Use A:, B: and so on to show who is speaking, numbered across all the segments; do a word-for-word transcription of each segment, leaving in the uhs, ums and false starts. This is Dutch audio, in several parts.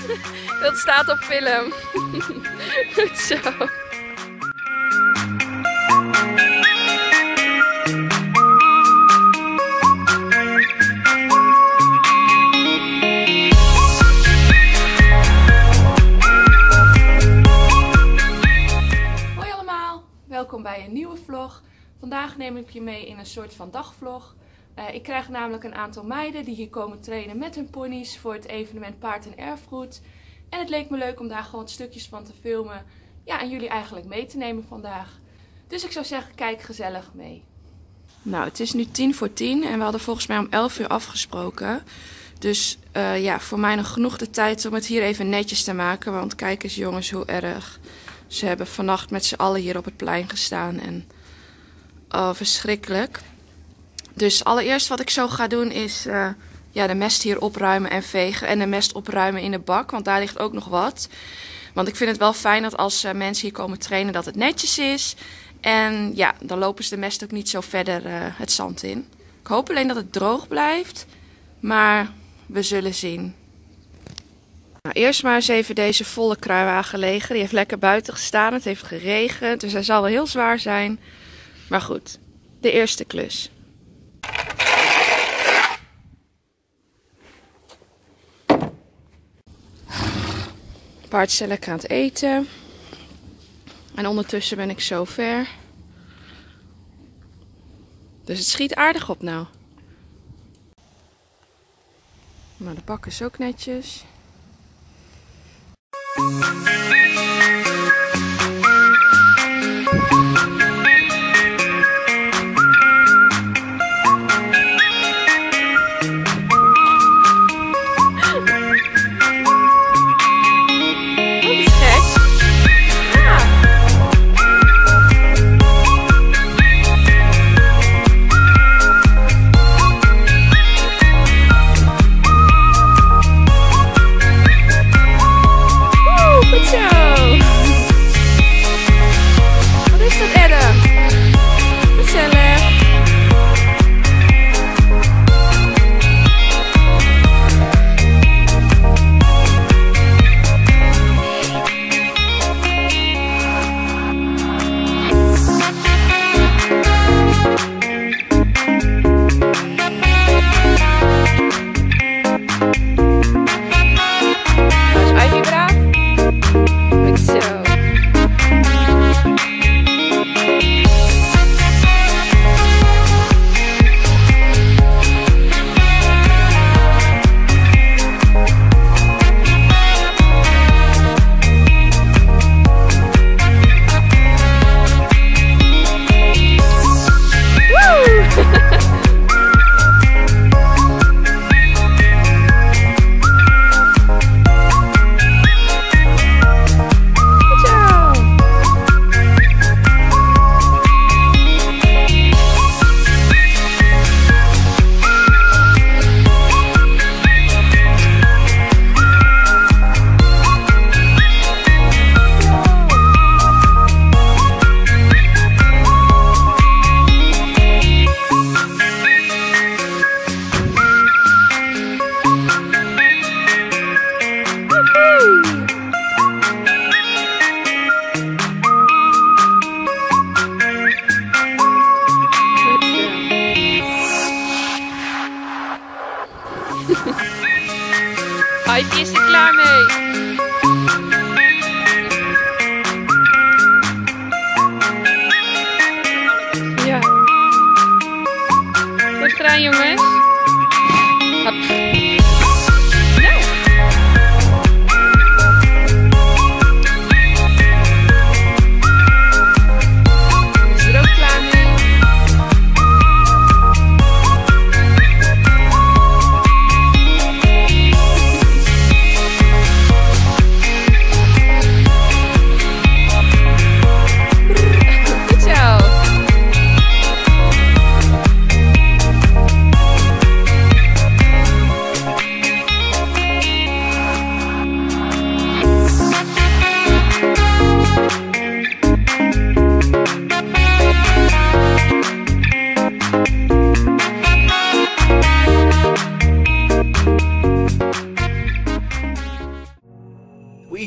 A: Dat staat op film. Goed zo. Hoi allemaal, welkom bij een nieuwe vlog. Vandaag neem ik je mee in een soort van dagvlog. Uh, ik krijg namelijk een aantal meiden die hier komen trainen met hun ponies voor het evenement Paard en Erfgoed. En het leek me leuk om daar gewoon stukjes van te filmen. Ja, en jullie eigenlijk mee te nemen vandaag. Dus ik zou zeggen, kijk gezellig mee. Nou, het is nu tien voor tien en we hadden volgens mij om elf uur afgesproken. Dus uh, ja, voor mij nog genoeg de tijd om het hier even netjes te maken. Want kijk eens jongens hoe erg. Ze hebben vannacht met z'n allen hier op het plein gestaan. En oh, verschrikkelijk. Dus allereerst wat ik zo ga doen is uh, ja, de mest hier opruimen en vegen. En de mest opruimen in de bak, want daar ligt ook nog wat. Want ik vind het wel fijn dat als uh, mensen hier komen trainen dat het netjes is. En ja, dan lopen ze de mest ook niet zo verder uh, het zand in. Ik hoop alleen dat het droog blijft, maar we zullen zien. Nou, eerst maar eens even deze volle kruiwagen legen. Die heeft lekker buiten gestaan, het heeft geregend, dus hij zal wel heel zwaar zijn. Maar goed, de eerste klus. Paard is lekker aan het eten. En ondertussen ben ik zo ver. Dus het schiet aardig op nou. Maar de bak is ook netjes. Ivy is er klaar mee. Ja. Goed gedaan jongens. Hop. Nou. Is er ook klaar mee.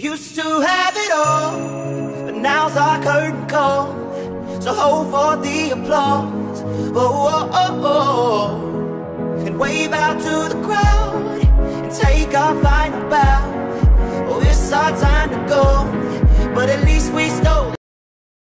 B: used to have it all, but now's our curtain call. So hold for the applause, oh, oh, oh, oh. And wave out to the crowd and take our final bow.